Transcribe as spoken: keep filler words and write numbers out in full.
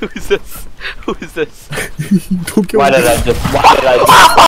Who's this? Who is this? Don't kill Why me. did I just? Why did I just?